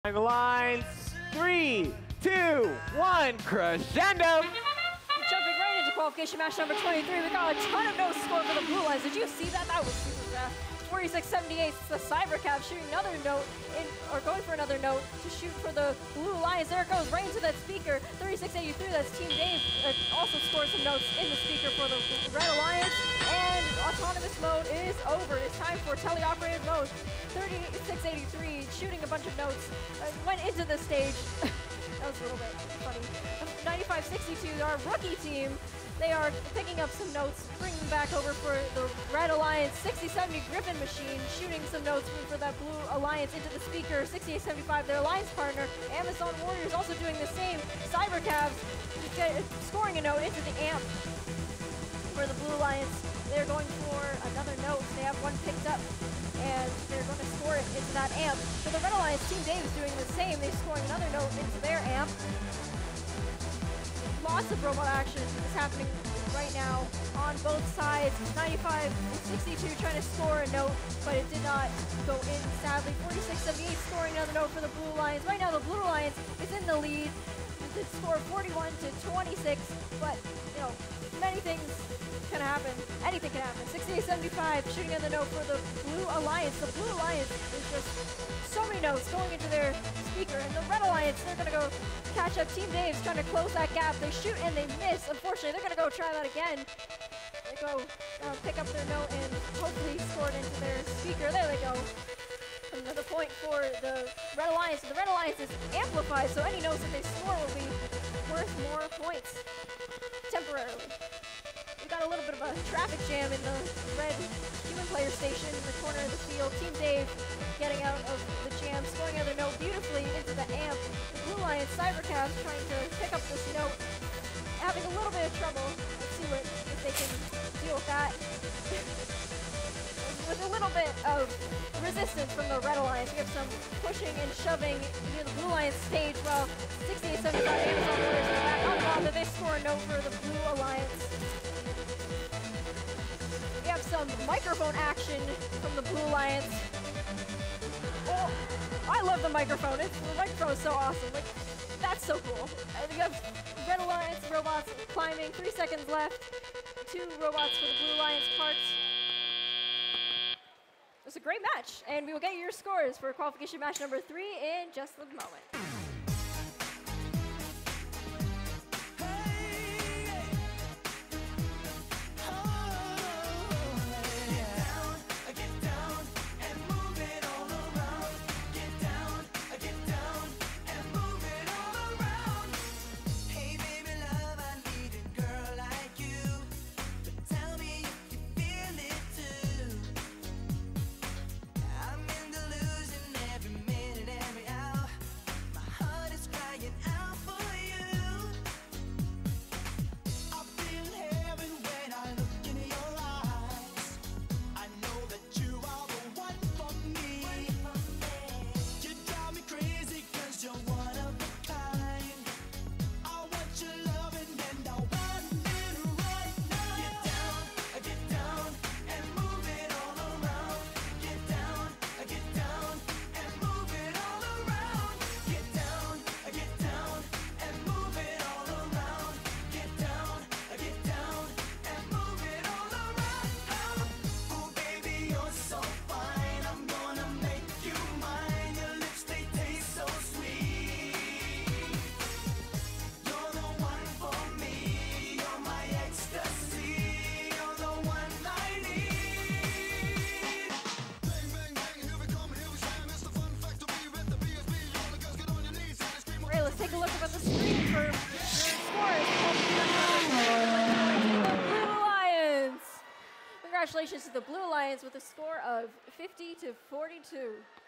Lines, 3, 2, 1, crescendo! Jumping right into qualification match number 23, we got a ton of no score for the Blue Lines. Did you see that? That was super fast. 46-78, the Cybercab shooting another note, or going for another note to shoot for the Blue Lions. There it goes, right into that speaker. 36-83, that's Team Dave. Also scored some notes in the speaker for the Red Alliance. And autonomous mode is over. It's time for teleoperated mode. 36-83, shooting a bunch of notes. Went into the stage. That was a little bit funny. 95-62, our rookie team. They are picking up some notes, bringing back over for the Red Alliance. 60-70 Griffin Machine shooting some notes for that Blue Alliance into the speaker. 68-75, their alliance partner. Amazon Warriors also doing the same. Cybercabs scoring a note into the amp for the Blue Alliance. They're going for another note. They have one picked up, and they're going to score it into that amp. For the Red Alliance, Team Dave is doing the same. They're scoring another note into their amp. Lots of robot action is happening right now on both sides. 95-62 trying to score a note, but it did not go in, sadly. 46-78 scoring another note for the Blue Lions. Right now, the Blue Lions is in the lead. It scored 41-26, but, you know, many things can happen. Anything can happen. 68-75 shooting on the note for the Blue Alliance. The Blue Alliance is just so many notes going into their speaker, and the Red Alliance, they're going to go catch up. Team Dave's trying to close that gap. They shoot and they miss. Unfortunately, they're going to go try that again. They go pick up their note and hopefully score it into their speaker. There they go. Another point for the Red Alliance. The Red Alliance is amplified, so any notes that they score will be worth more points temporarily. We got a little bit of a traffic jam in the red human player station in the corner of the field. Team Dave getting out of the jam, scoring another note beautifully into the amp. The Blue Lions Cybercabs trying to pick up this note, having a little bit of trouble. Let's see if they can deal with that. With a little bit of resistance from the Red Alliance. We have some pushing and shoving near the Blue Lions stage. Well, 68-75 Amazon Warriors are back on bother. They score a note for the Blue Alliance. We have some microphone action from the Blue Lions. Oh, I love the microphone. The microphone is so awesome. Like, that's so cool. And you have Red Alliance robots climbing. 3 seconds left. 2 robots for the Blue Lions parts. It was a great match, and we will get your scores for qualification match number 3 in just a moment. Take a look up at the screen for your scores. The Blue Lions. Congratulations to the Blue Lions with a score of 50-42.